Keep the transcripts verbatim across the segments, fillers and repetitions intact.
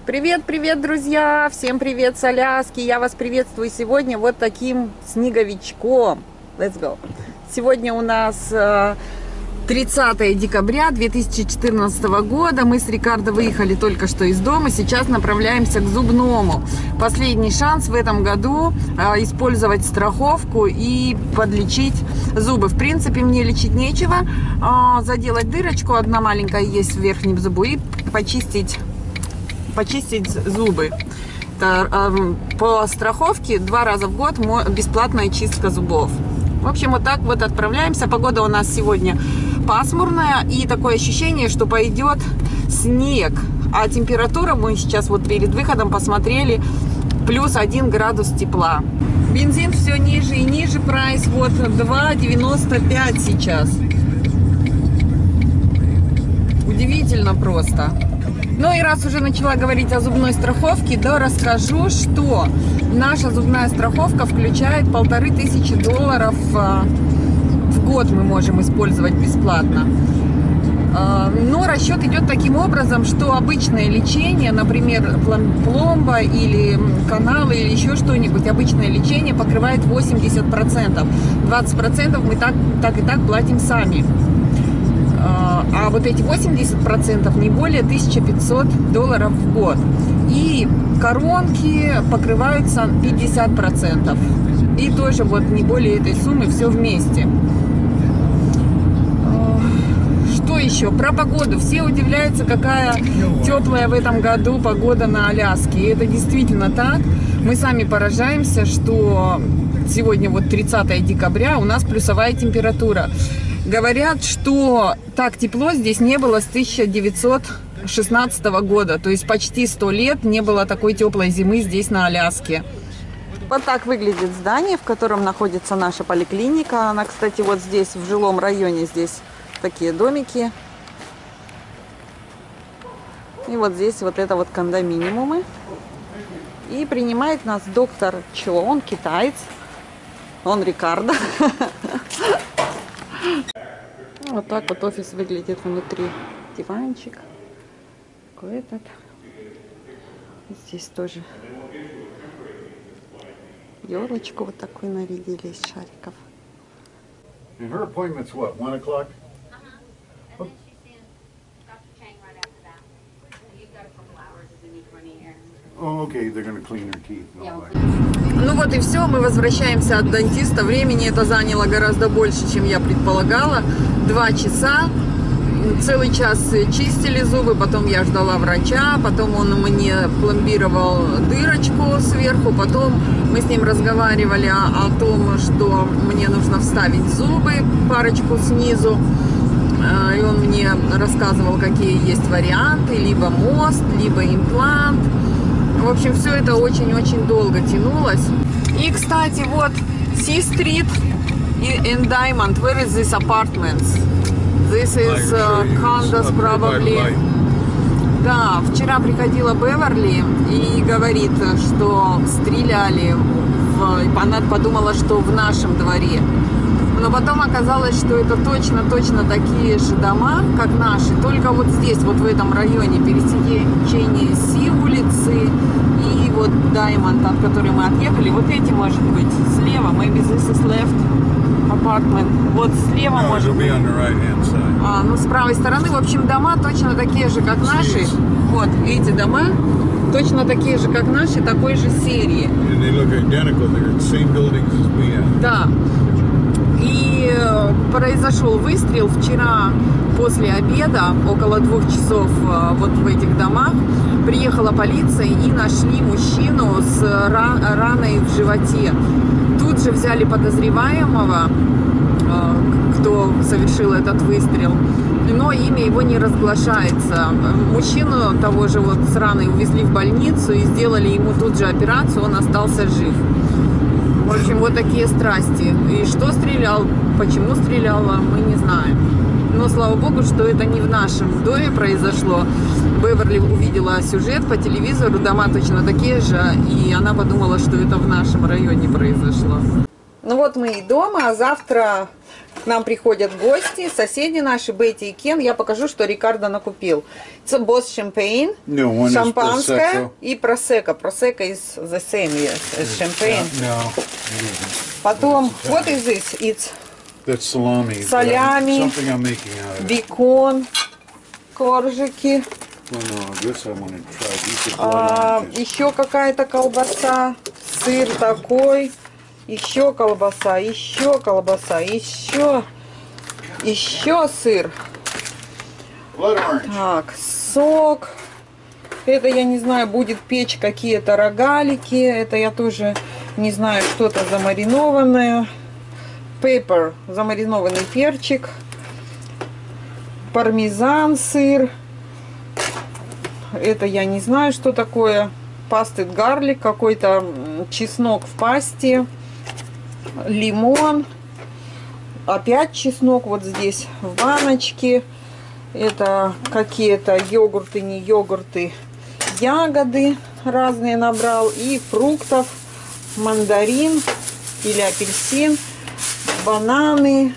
Привет, привет, друзья! Всем привет с Аляски! Я вас приветствую сегодня вот таким снеговичком. Let's go! Сегодня у нас тридцатое декабря две тысячи четырнадцатого года. Мы с Рикардо выехали только что из дома. Сейчас направляемся к зубному. Последний шанс в этом году использовать страховку и подлечить зубы. В принципе, мне лечить нечего. Заделать дырочку, одна маленькая есть в верхнем зубу, и почистить почистить зубы. По страховке два раза в год бесплатная чистка зубов. В общем, вот так вот отправляемся. Погода у нас сегодня пасмурная, и такое ощущение, что пойдет снег. А температура, мы сейчас вот перед выходом посмотрели, плюс один градус тепла. Бензин все ниже и ниже, прайс вот два девяносто пять сейчас. Удивительно просто. Ну и раз уже начала говорить о зубной страховке, то расскажу, что наша зубная страховка включает полторы тысячи долларов в год мы можем использовать бесплатно. Но расчет идет таким образом, что обычное лечение, например, пломба или каналы или еще что-нибудь, обычное лечение покрывает восемьдесят процентов. двадцать процентов мы так, так и так платим сами. А вот эти восемьдесят процентов не более тысячи пятисот долларов в год. И коронки покрываются пятьдесят процентов. И тоже вот не более этой суммы, все вместе. Что еще? Про погоду. Все удивляются, какая теплая в этом году погода на Аляске. И это действительно так. Мы сами поражаемся, что сегодня вот тридцатое декабря, у нас плюсовая температура. Говорят, что так тепло здесь не было с тысяча девятьсот шестнадцатого года. То есть почти сто лет не было такой теплой зимы здесь на Аляске. Вот так выглядит здание, в котором находится наша поликлиника. Она, кстати, вот здесь, в жилом районе, здесь такие домики. И вот здесь вот это вот кондоминиумы. И принимает нас доктор Чо, он китаец. Он Рикардо. Вот так вот офис выглядит внутри. Диванчик. Такой этот. Здесь тоже елочку вот такую нарядили из шариков. And her appointment's what, one o'clock? Uh-huh. And then she's seeing Doctor Chang right after that. So you've got a couple hours in each one here. Oh, okay, they're gonna clean her teeth and all that. Ну вот и все, мы возвращаемся от дантиста. Времени это заняло гораздо больше, чем я предполагала. Два часа. Целый час чистили зубы, потом я ждала врача, потом он мне пломбировал дырочку сверху, потом мы с ним разговаривали о, о том, что мне нужно вставить зубы, парочку снизу. И он мне рассказывал, какие есть варианты, либо мост, либо имплант. В общем, все это очень-очень долго тянулось. И, кстати, вот C-Street in Diamond. Where is this apartments? This is uh, condos probably. Да, вчера приходила Беверли и говорит, что стреляли. В... Она подумала, что в нашем дворе. Но потом оказалось, что это точно-точно такие же дома, как наши. Только вот здесь, вот в этом районе, пересечение Си улицы и вот Diamond, от которой мы отъехали. Вот эти, может быть, слева. Maybe this is left apartment. Вот слева, может быть. А, ну, с правой стороны, в общем, дома точно такие же, как наши. Вот, эти дома точно такие же, как наши, такой же серии. Да. И произошел выстрел вчера после обеда, около двух часов, вот в этих домах. Приехала полиция и нашли мужчину с раной в животе. Тут же взяли подозреваемого, кто совершил этот выстрел, но имя его не разглашается. Мужчину того же вот с раной увезли в больницу и сделали ему тут же операцию, он остался жив. В общем, вот такие страсти. И что стрелял, почему стреляла, мы не знаем. Но слава богу, что это не в нашем доме произошло. Беверли увидела сюжет по телевизору, дома точно такие же, и она подумала, что это в нашем районе произошло. Ну вот мы и дома, а завтра К нам приходят гости, соседи наши, Бетти и Кен. Я покажу, что Рикардо накупил. Это Boss Champagne, No, one is шампанское Prosecco. и Prosecco. Prosecco is the same, yes, as champagne. No, it isn't. Потом, what is this? It's That's salami. but I'm- Салями. Something I'm making out of it. бекон, коржики, Well, no, this I want to try. These are а, blood oranges. еще какая-то колбаса, сыр такой, еще колбаса, еще колбаса, еще, еще сыр. Blood orange. Так, сок. Это, я не знаю, будет печь какие-то рогалики. Это я тоже не знаю, что-то замаринованное. Пеппер, замаринованный перчик. Пармезан, сыр. Это я не знаю, что такое. Пастед гарлик, какой-то м, чеснок в пасте. Лимон. Опять чеснок вот здесь в баночке. Это какие-то йогурты, не йогурты, ягоды разные набрал. И фруктов, мандарин или апельсин, бананы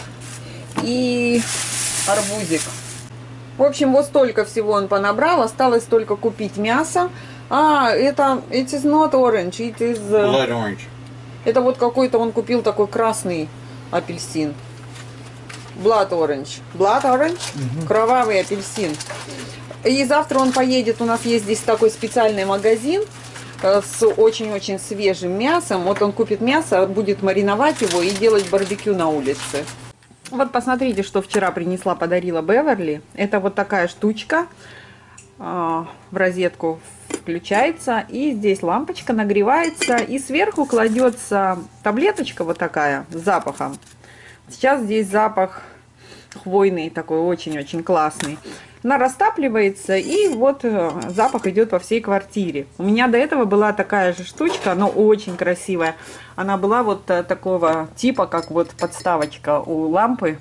и арбузик. В общем, вот столько всего он понабрал. Осталось только купить мясо. А, это it is not orange, it is, uh, Blood orange. это вот какой-то он купил такой красный апельсин. Blood orange. Blood orange? Кровавый апельсин. И завтра он поедет. У нас есть здесь такой специальный магазин э, с очень-очень свежим мясом. Вот он купит мясо, будет мариновать его и делать барбекю на улице. Вот посмотрите, что вчера принесла, подарила Беверли. Это вот такая штучка. э, В розетку включается. И здесь лампочка нагревается. И сверху кладется таблеточка вот такая с запахом. Сейчас здесь запах хвойный, такой очень-очень классный. Она растапливается, и вот запах идет во всей квартире. У меня до этого была такая же штучка, но очень красивая. Она была вот такого типа, как вот подставочка у лампы.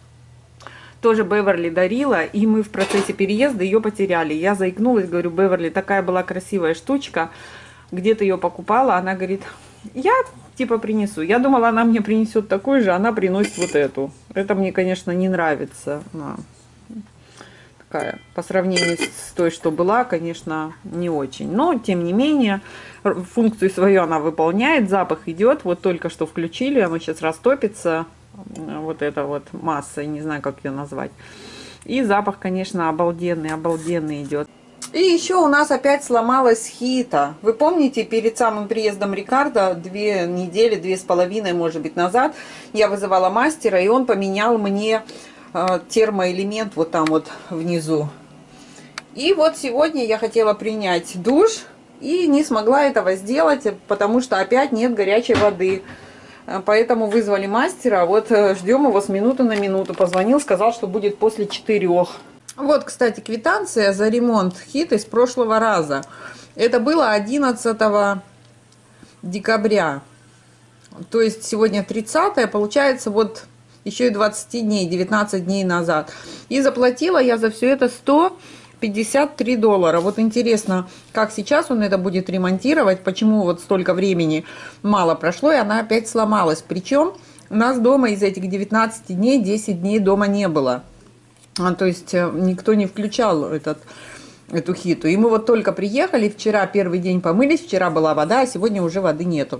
Тоже Беверли дарила, и мы в процессе переезда ее потеряли. Я заикнулась, говорю, Беверли, такая была красивая штучка. Где ты ее покупала? Она говорит, я типа принесу. Я думала, она мне принесет такую же, она приносит вот эту. Это мне, конечно, не нравится. Она такая, по сравнению с той, что была, конечно, не очень. Но, тем не менее, функцию свою она выполняет. Запах идет. Вот только что включили, оно сейчас растопится. Вот эта вот масса, не знаю, как ее назвать. И запах, конечно, обалденный, обалденный идет. И еще у нас опять сломалась хита. Вы помните, перед самым приездом Рикардо, две недели, две с половиной, может быть, назад, я вызывала мастера, и он поменял мне э, термоэлемент вот там вот внизу. И вот сегодня я хотела принять душ, и не смогла этого сделать, потому что опять нет горячей воды. Поэтому вызвали мастера, вот ждем его с минуты на минуту. Позвонил, сказал, что будет после четырех. Вот, кстати, квитанция за ремонт хиты с прошлого раза. Это было одиннадцатого декабря. То есть сегодня тридцатое, получается вот еще и двадцать дней, девятнадцать дней назад. И заплатила я за все это сто пятьдесят три доллара. Вот интересно, как сейчас он это будет ремонтировать, почему вот столько времени мало прошло, и она опять сломалась. Причем у нас дома из этих девятнадцати дней десять дней дома не было. А, то есть никто не включал этот, эту хиту. И мы вот только приехали, вчера первый день помылись, вчера была вода, а сегодня уже воды нету.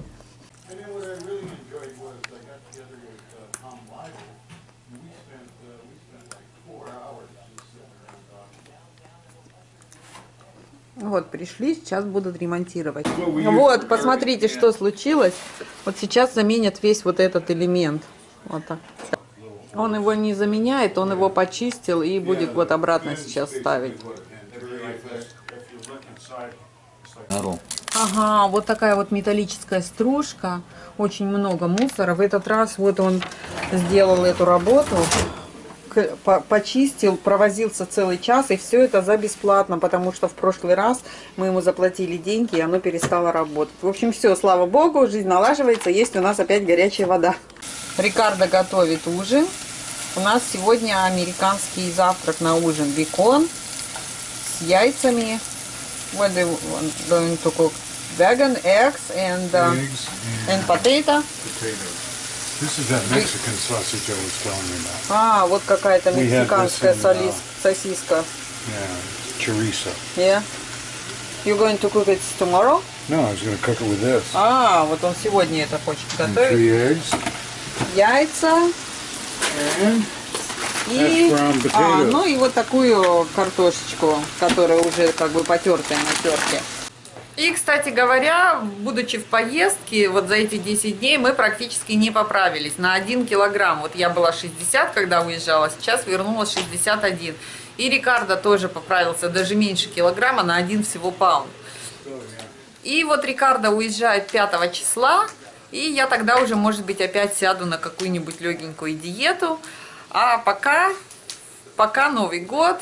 Вот, пришли, сейчас будут ремонтировать. Вот, посмотрите, что случилось. Вот сейчас заменят весь вот этот элемент. Вот так. Он его не заменяет, он его почистил и будет вот обратно сейчас ставить. Ага, вот такая вот металлическая стружка. Очень много мусора. В этот раз вот он сделал эту работу. Почистил, провозился целый час, и все это за бесплатно, потому что в прошлый раз мы ему заплатили деньги, и оно перестало работать. В общем, все, слава богу, жизнь налаживается, есть у нас опять горячая вода. Рикардо готовит ужин. У нас сегодня американский завтрак на ужин. Бекон с яйцами. What do you going to cook? Vegan eggs and, uh, Eggs and potato. potatoes. This is that Mexican sausage I was telling you about. А, вот какая-то We had мексиканская this in, солис- uh, сосиска. Yeah, chorizo. Yeah. You going to cook it tomorrow? No, I was going to cook it with this. А, вот он сегодня это хочет And готовить. three eggs. Яйца And и... hash brown А, potatoes. ну и вот такую картошечку, которая уже как бы потертая на терке. И, кстати говоря, будучи в поездке, вот за эти десять дней мы практически не поправились. На один килограмм. Вот я была шестьдесят, когда уезжала, сейчас вернулась шестьдесят один. И Рикардо тоже поправился даже меньше килограмма, на один всего паунд. И вот Рикардо уезжает пятого числа, и я тогда уже, может быть, опять сяду на какую-нибудь легенькую диету. А пока, пока Новый год,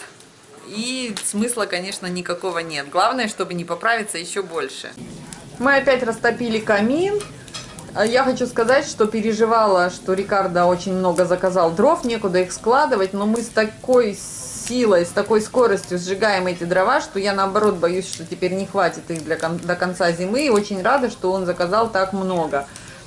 и смысла, конечно, никакого нет. Главное, чтобы не поправиться еще больше. Мы опять растопили камин. Я хочу сказать, что переживала, что Рикардо очень много заказал дров, некуда их складывать, но мы с такой силой, с такой скоростью сжигаем эти дрова, что я наоборот боюсь, что теперь не хватит их для кон- до конца зимы. И очень рада, что он заказал так много.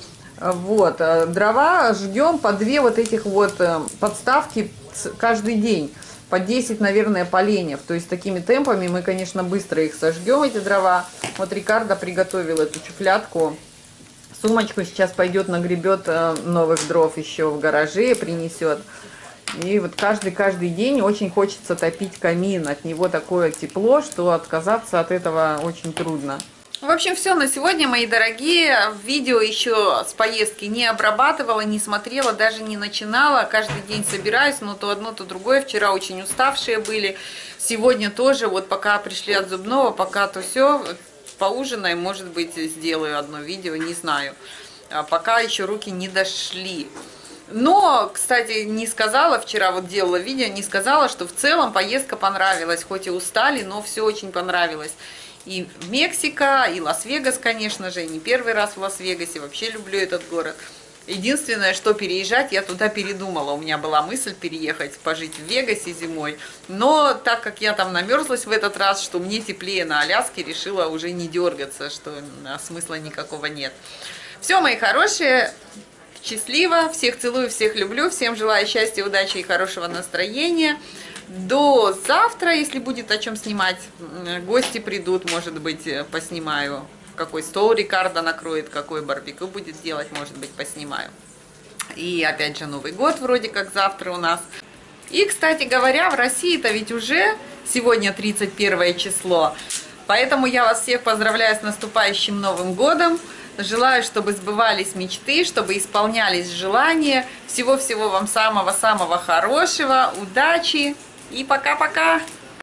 Вот, дрова жгем по две вот этих вот подставки каждый день. По десять, наверное, поленьев. То есть такими темпами мы, конечно, быстро их сожгем, эти дрова. Вот Рикардо приготовил эту чуфлятку. Сумочку сейчас пойдет, нагребет новых дров еще в гараже, принесет. И вот каждый-каждый день очень хочется топить камин. От него такое тепло, что отказаться от этого очень трудно. В общем, все на сегодня, мои дорогие. Видео еще с поездки не обрабатывала, не смотрела, даже не начинала. Каждый день собираюсь, но то одно, то другое. Вчера очень уставшие были. Сегодня тоже, вот пока пришли от зубного, пока то все, поужинаем, может быть, сделаю одно видео, не знаю. А пока еще руки не дошли. Но, кстати, не сказала, вчера вот делала видео, не сказала, что в целом поездка понравилась. Хоть и устали, но все очень понравилось. И Мексика, и Лас-Вегас, конечно же, не первый раз в Лас-Вегасе, вообще люблю этот город. Единственное, что переезжать, я туда передумала. У меня была мысль переехать, пожить в Вегасе зимой. Но так как я там намерзлась в этот раз, что мне теплее на Аляске, решила уже не дергаться, что смысла никакого нет. Все, мои хорошие, счастливо, всех целую, всех люблю, всем желаю счастья, удачи и хорошего настроения. До завтра, если будет о чем снимать, гости придут, может быть, поснимаю, какой стол Рикардо накроет, какой барбекю будет делать, может быть, поснимаю. И опять же Новый год вроде как завтра у нас. И, кстати говоря, в России-то ведь уже сегодня тридцать первое число, поэтому я вас всех поздравляю с наступающим Новым годом. Желаю, чтобы сбывались мечты, чтобы исполнялись желания. Всего-всего вам самого-самого хорошего, удачи и пока-пока!